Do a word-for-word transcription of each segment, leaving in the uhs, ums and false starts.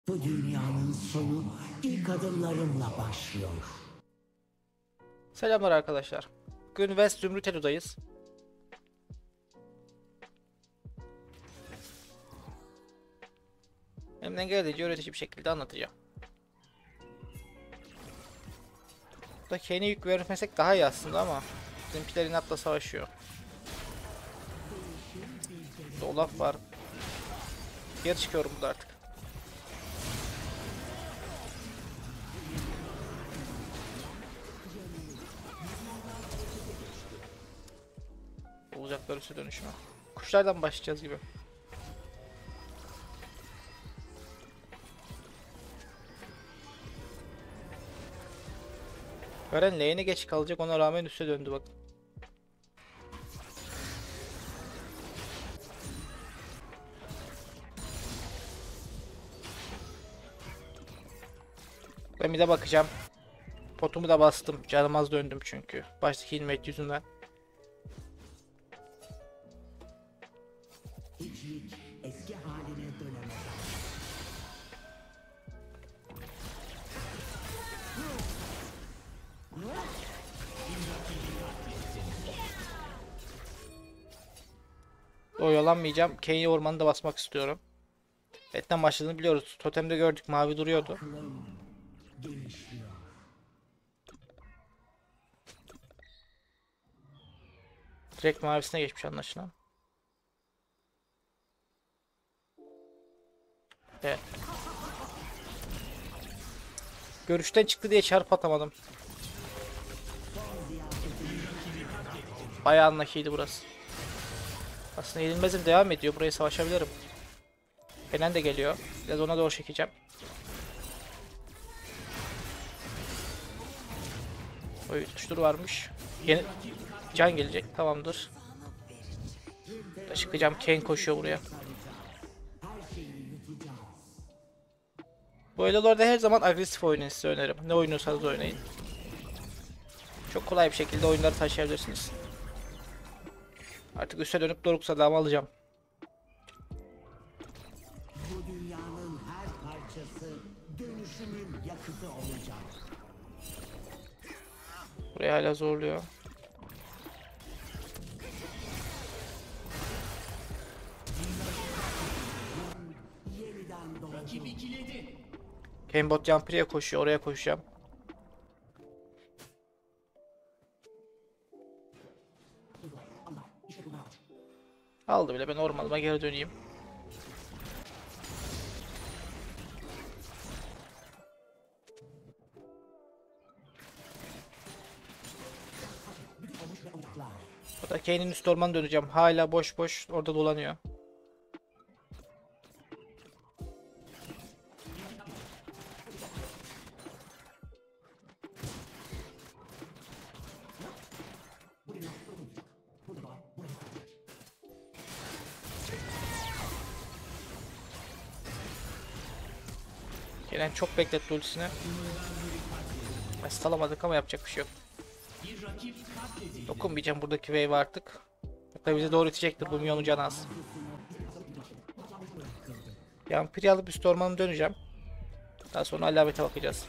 Bu dünyanın sonu ilk adımlarımla başlıyor. Selamlar arkadaşlar. Bugün West Zümrüt Elo'dayız. Elimden geldiğince öğretici bir şekilde anlatacağım. Burada Kane'e yük vermesek daha iyi aslında ama bizimkiler inatla savaşıyor. Burada Olaf var. Geri çıkıyorum burada artık. Olacaklar üstü dönüşme. Kuşlardan başlayacağız gibi. Garen lane'e geç kalacak, ona rağmen üste döndü bak. Ben bir de bakacağım. Potumu da bastım. Canım az döndüm çünkü. Baştaki ilmek yüzünden. Hiçlik eski haline dönemez. Oyalanmayacağım. Kane'i ormanında basmak istiyorum. Etten başladığını biliyoruz. Totemde gördük, mavi duruyordu. Aklım gelişiyor. Direkt mavisine geçmiş anlaşılan. Evet. Görüşten çıktı diye çarp atamadım. Bayağı anlaşıydı burası. Aslında yenilmezim devam ediyor. Buraya savaşabilirim. Fenen de geliyor. Biraz ona doğru çekeceğim. Oy, tuştur varmış. Yeni can gelecek. Tamamdır. Da çıkacağım. Kane koşuyor buraya. Bu elolarda her zaman agresif oynayın, size öneririm. Ne oynuyorsanız oynayın. Çok kolay bir şekilde oyunları taşıyabilirsiniz. Artık üste dönüp Doruk sadağımı alacağım. Bu dünyanın her parçası dönüşümün yakıtı olacak. Buraya hala zorluyor. Yeniden doğdu. Kane bot Jumper'ya koşuyor. Oraya koşacağım. Aldı bile. Ben ormanıma geri döneyim. Burada Kane'in üst ormanı döneceğim. Hala boş boş orada dolanıyor. Gelen çok bekletti ultisini. Asist alamadık ama yapacak bir şey yok. Dokunmayacağım buradaki wave artık. Hatta bize doğru itecektir, bu milyonun canı az. Yampiri alıp üst ormanıma döneceğim. Daha sonra alamete bakacağız.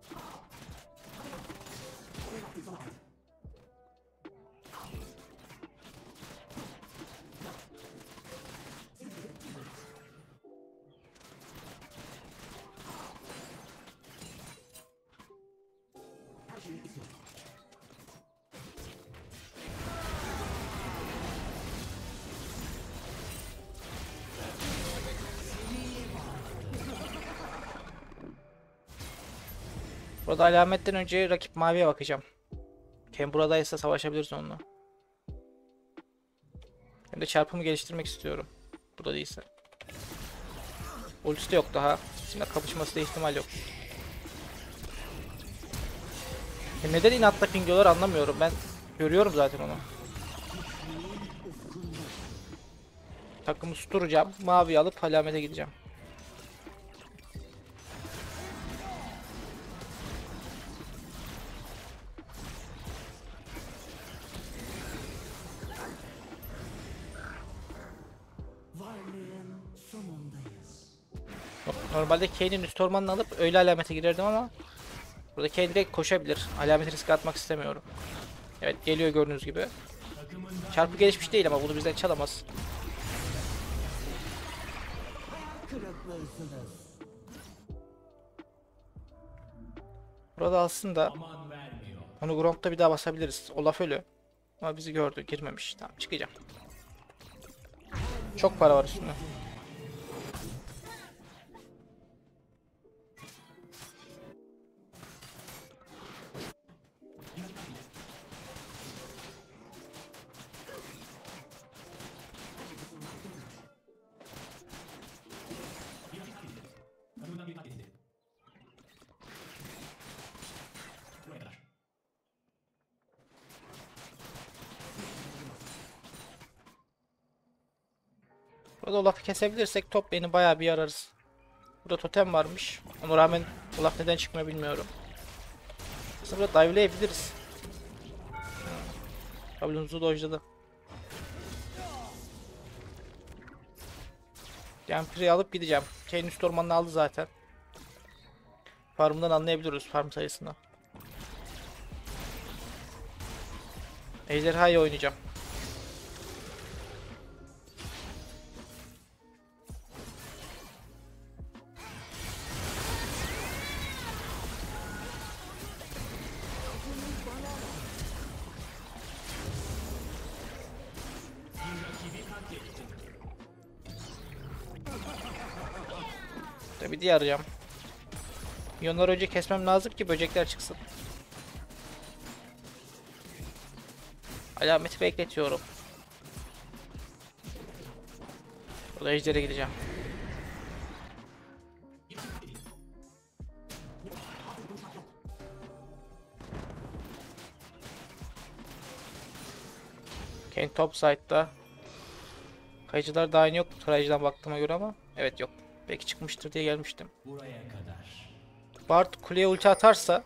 Burada alametten önce rakip maviye bakacağım. Ken buradaysa savaşabiliriz onunla. Hem de çarpımı geliştirmek istiyorum. Burada değilse. Ultisi de yok daha. Şimdi kapışması da ihtimal yok. Ya neden inatla pingliyorlar anlamıyorum. Ben görüyorum zaten onu. Takımı susturacağım. Mavi alıp alamete gideceğim. Normalde Kane'in üst ormanını alıp öyle alamete girerdim ama burada Kane direkt koşabilir. Alameti riske atmak istemiyorum. Evet, geliyor gördüğünüz gibi. Çarpı gelişmiş değil ama bunu bizden çalamaz. Kırıklısınız. Burada aslında onu Gromp'ta bir daha basabiliriz. Olaf ölü. Ama bizi gördü, girmemiş. Tamam, çıkacağım. Çok para var üstünde. Burada Olaf'ı kesebilirsek top beni bayağı bir yararız. Burada totem varmış. Ona rağmen Olaf neden çıkmıyor bilmiyorum. Aslında burada dive'layabiliriz. Kablomuzu dojladı. Jumper'ı alıp gideceğim. Kane üst ormanını aldı zaten. Farm'dan anlayabiliyoruz farm sayısını. Ejderha'yı oynayacağım. Tabii diye arayacağım. Milyonları önce kesmem lazım ki böcekler çıksın. Alameti bekletiyorum. Burada ejdere gideceğim. Kane top side'da. Kayıcılar daha yok. Tarayıcıdan baktığıma göre ama. Evet, yok. Belki çıkmıştır diye gelmiştim. Buraya kadar. Bard kuleye ulti atarsa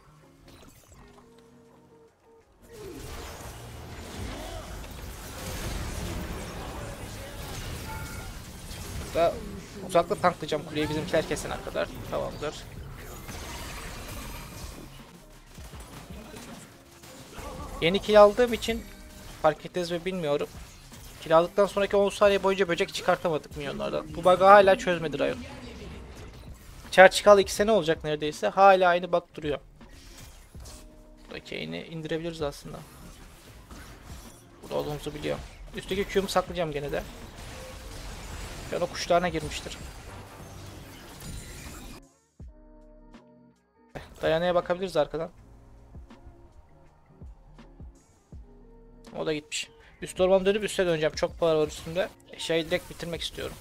da uzakta tanklayacağım kuleyi bizimkiler kesene kadar. Tamamdır. Yeni kill aldığım için fark ettiniz mi bilmiyorum. Kill aldıktan sonraki on saniye boyunca böcek çıkartamadık milyonlardan. Bu bug'ı hala çözmedi Riot. Çar çıkalı iki sene olacak neredeyse. Hala aynı bug duruyor. Burada Kane'i indirebiliriz aslında. Burada olduğumuzu biliyor. Üstteki Q'mu saklayacağım gene de. Ben o kuşlarına girmiştir. Dayana'ya bakabiliriz arkadan. O da gitmiş. Üst ormanı dönüp üste döneceğim. Çok para var üstünde. Eşyayı direkt bitirmek istiyorum.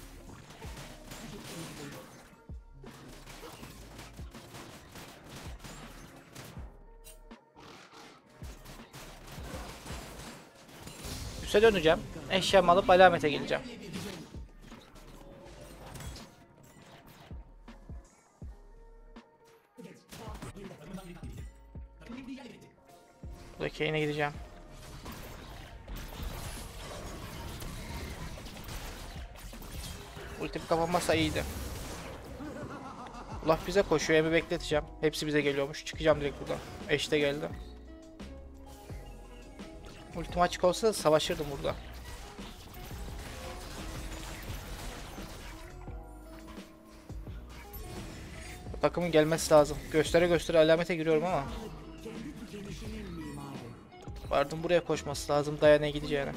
Üste döneceğim. Eşyamı alıp alamete geleceğim. Burada Kane'e gideceğim. Ultim kapanmasa iyiydi. Allah bize koşuyor. Emi bekleteceğim. Hepsi bize geliyormuş. Çıkacağım direkt buradan. Eş de geldi. Ultim açık olsa savaşırdım burada. Bu takımın gelmesi lazım. Göstere göstere alamete giriyorum ama. Vardım buraya koşması lazım. Dayana'ya gideceğine.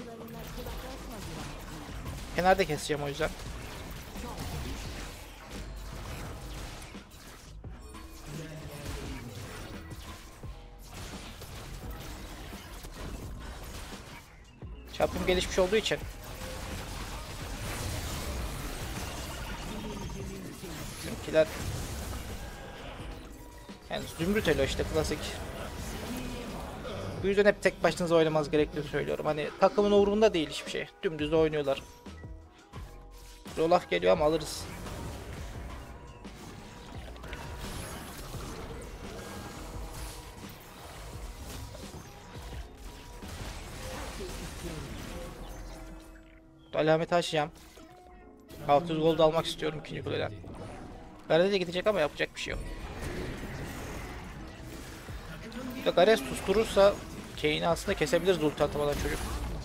Kenarda keseceğim o yüzden. Çapım gelişmiş olduğu için. Bizimkiler yani zümrüt elo işte klasik. Bu yüzden hep tek başınıza oynamaz gerektiğini söylüyorum. Hani takımın umurunda değil hiçbir şey. Dümdüz oynuyorlar. Olaf geliyor ama alırız. Alameti açacağım. altı yüz gold almak istiyorum ikinci kuleden. Garen de gidecek ama yapacak bir şey yok. Burada Garen susturursa Kane'i aslında kesebiliriz ulti atamadan çocuk.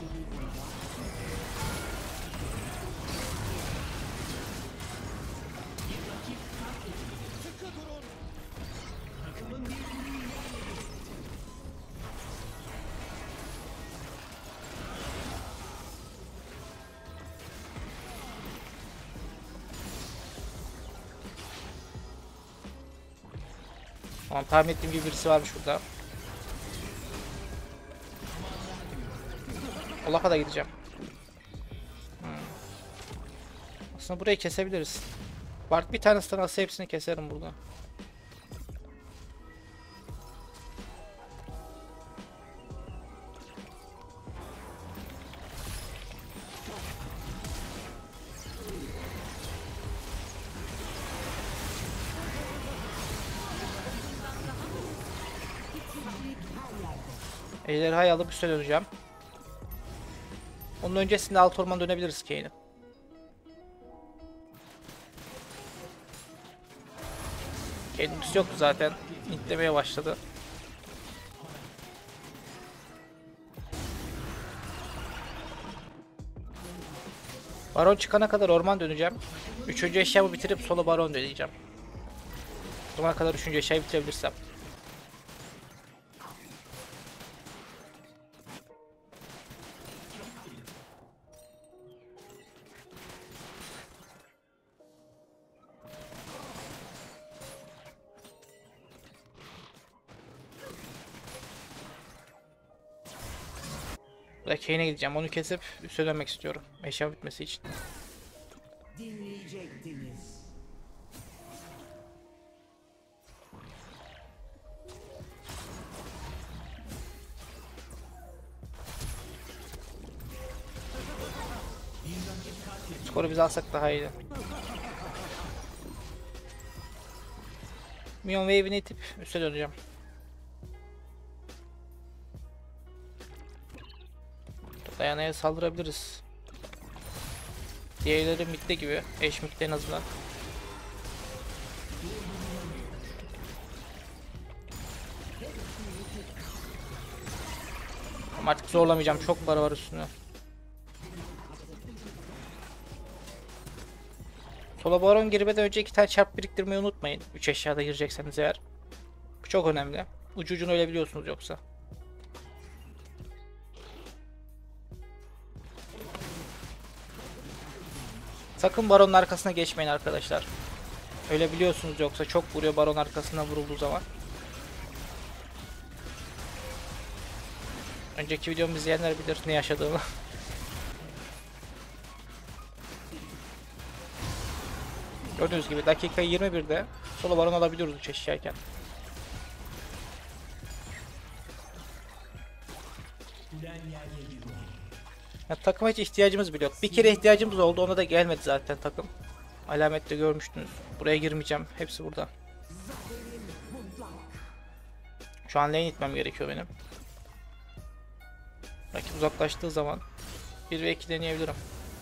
Tamam, tahmin ettiğim gibi birisi varmış burada. Olaf'a da gideceğim. Hmm. Aslında burayı kesebiliriz. Bart bir tane stun atsa hepsini keserim burada. Ejderhayı alıp üstüne döneceğim. Onun öncesinde alt orman dönebiliriz Kane'i. Kane'imiz yoktu zaten. İntlemeye başladı. Baron çıkana kadar orman döneceğim. Üçüncü eşyamı bitirip solo baron döneceğim. O zamana kadar üçüncü eşyayı bitirebilirsem. Burada Kane'e gideceğim. Onu kesip üste dönmek istiyorum. Eşya bitmesi için. Dinleyecektiniz. Skoru biz alsak daha iyiydi. Minyon wave'ini itip üste döneceğim. Dayana'ya saldırabiliriz. Diğerleri midde gibi. Eş midde en azından. Ama artık zorlamayacağım. Çok para var üstüne. Sola baron girmeden önce iki tane çarp biriktirmeyi unutmayın. üç eşyada girecekseniz eğer. Bu çok önemli. Ucu ucuna ölebiliyorsunuz yoksa. Sakın baronun arkasına geçmeyin arkadaşlar. Ölebiliyorsunuz yoksa çok vuruyor baron arkasına vurulduğu zaman. Önceki videomu izleyenler bilir ne yaşadığımı. Gördüğünüz gibi dakika yirmi birde solo baron alabiliyoruz üç eşyayken. Ya, takıma hiç ihtiyacımız bile yok. Bir kere ihtiyacımız oldu, ona da gelmedi zaten takım. Alamette görmüştünüz. Buraya girmeyeceğim. Hepsi burada. Şu an lane itmem gerekiyor benim. Rakip uzaklaştığı zaman bir ve iki deneyebilirim.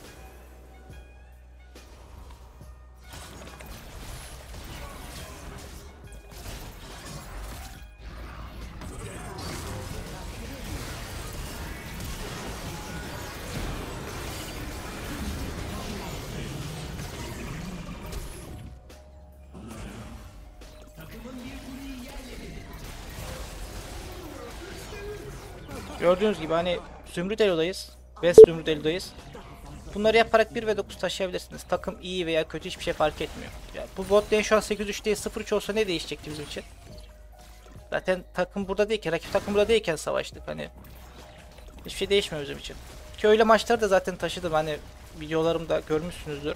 Gördüğünüz gibi hani Zümrüt Elo'dayız. West Zümrüt Elo'dayız. Bunları yaparak bir ve dokuz taşıyabilirsiniz. Takım iyi veya kötü hiçbir şey fark etmiyor. Ya, bu bot lane şu an sekiz üç değil sıfır üç olsa ne değişecekti bizim için? Zaten takım burada değilken, rakip takım burada değilken savaştık hani. Hiçbir şey değişmiyor bizim için. Ki öyle maçları da zaten taşıdım hani, videolarımda görmüşsünüzdür.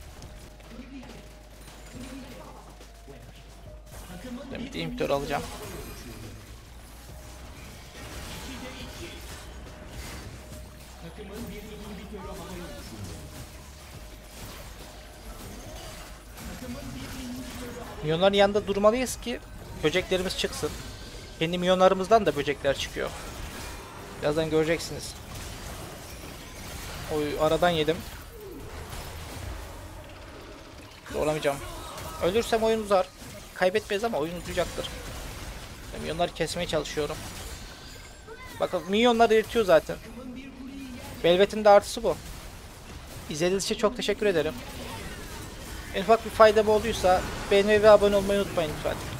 Ben bir de imitör alacağım. Minyonların yanında durmalıyız ki böceklerimiz çıksın. Kendi minyonlarımızdan da böcekler çıkıyor. Birazdan göreceksiniz. Oy, aradan yedim. Zorlamayacağım. Ölürsem oyun uzar. Kaybetmeyiz ama oyun uzayacaktır. Minyonları kesmeye çalışıyorum. Bakın minyonlar eritiyor zaten. Velvet'in de artısı bu. İzlediğiniz için çok teşekkür ederim. En ufak bir faydam olduysa beğenmeyi ve abone olmayı unutmayın lütfen.